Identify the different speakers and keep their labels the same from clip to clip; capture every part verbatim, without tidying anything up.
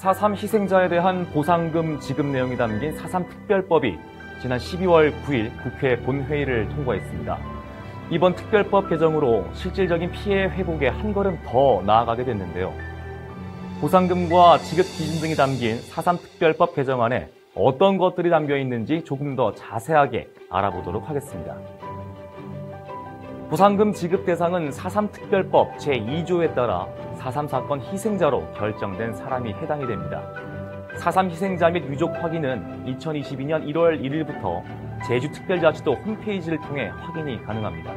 Speaker 1: 사삼 희생자에 대한 보상금 지급 내용이 담긴 사삼 특별법이 지난 십이월 구일 국회 본회의를 통과했습니다. 이번 특별법 개정으로 실질적인 피해 회복에 한 걸음 더 나아가게 됐는데요. 보상금과 지급 기준 등이 담긴 사삼 특별법 개정안에 어떤 것들이 담겨 있는지 조금 더 자세하게 알아보도록 하겠습니다. 보상금 지급 대상은 사삼 특별법 제이조에 따라 사삼 사건 희생자로 결정된 사람이 해당이 됩니다. 사삼 희생자 및 유족 확인은 이천이십이년 일월 일일부터 제주특별자치도 홈페이지를 통해 확인이 가능합니다.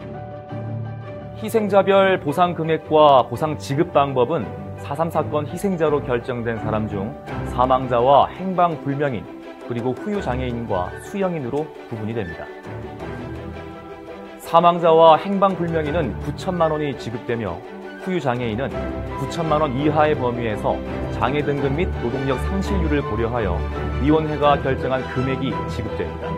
Speaker 1: 희생자별 보상 금액과 보상 지급 방법은 사삼 사건 희생자로 결정된 사람 중 사망자와 행방불명인, 그리고 후유장애인과 수영인으로 구분이 됩니다. 사망자와 행방불명인은 구천만 원이 지급되며 후유장애인은 구천만 원 이하의 범위에서 장애 등급 및 노동력 상실률을 고려하여 위원회가 결정한 금액이 지급됩니다.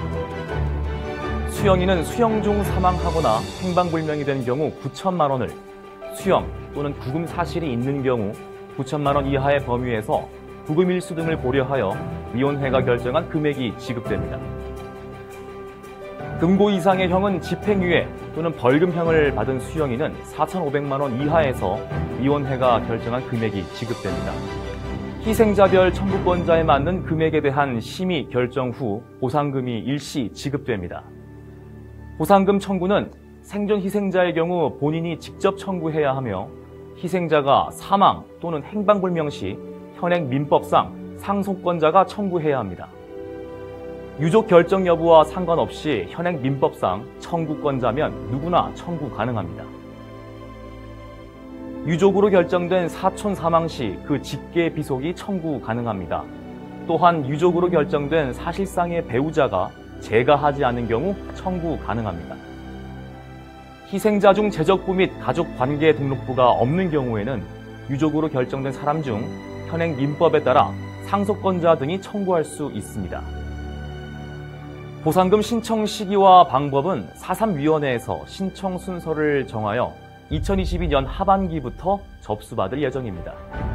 Speaker 1: 수영인은 수영 중 사망하거나 행방불명이 된 경우 구천만 원을, 수영 또는 구금 사실이 있는 경우 구천만 원 이하의 범위에서 구금 일수 등을 고려하여 위원회가 결정한 금액이 지급됩니다. 금고 이상의 형은 집행유예 또는 벌금형을 받은 수영인은 사천오백만 원 이하에서 위원회가 결정한 금액이 지급됩니다. 희생자별 청구권자에 맞는 금액에 대한 심의 결정 후 보상금이 일시 지급됩니다. 보상금 청구는 생존 희생자의 경우 본인이 직접 청구해야 하며, 희생자가 사망 또는 행방불명 시 현행 민법상 상속권자가 청구해야 합니다. 유족 결정 여부와 상관없이 현행 민법상 청구권자면 누구나 청구 가능합니다. 유족으로 결정된 사촌 사망 시 그 직계 비속이 청구 가능합니다. 또한 유족으로 결정된 사실상의 배우자가 재가하지 않은 경우 청구 가능합니다. 희생자 중 재적부 및 가족관계 등록부가 없는 경우에는 유족으로 결정된 사람 중 현행 민법에 따라 상속권자 등이 청구할 수 있습니다. 보상금 신청 시기와 방법은 사삼 위원회에서 신청 순서를 정하여 이천이십이년 하반기부터 접수받을 예정입니다.